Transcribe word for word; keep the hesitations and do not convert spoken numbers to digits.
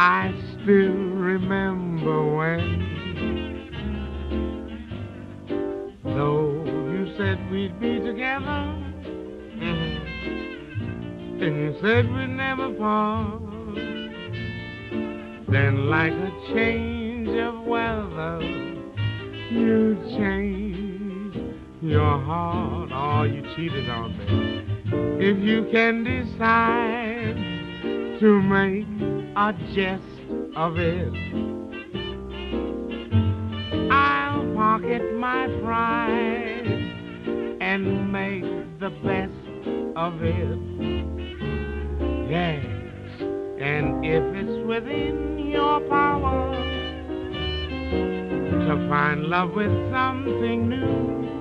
I still remember when, though you said we'd be together, mm-hmm, and you said we'd never part, then like a change of weather, you changed your heart, or you cheated on me. If you can decide to make a jest of it, I'll pocket my pride and make the best of it. Yes, and if it's within your power to find love with something new,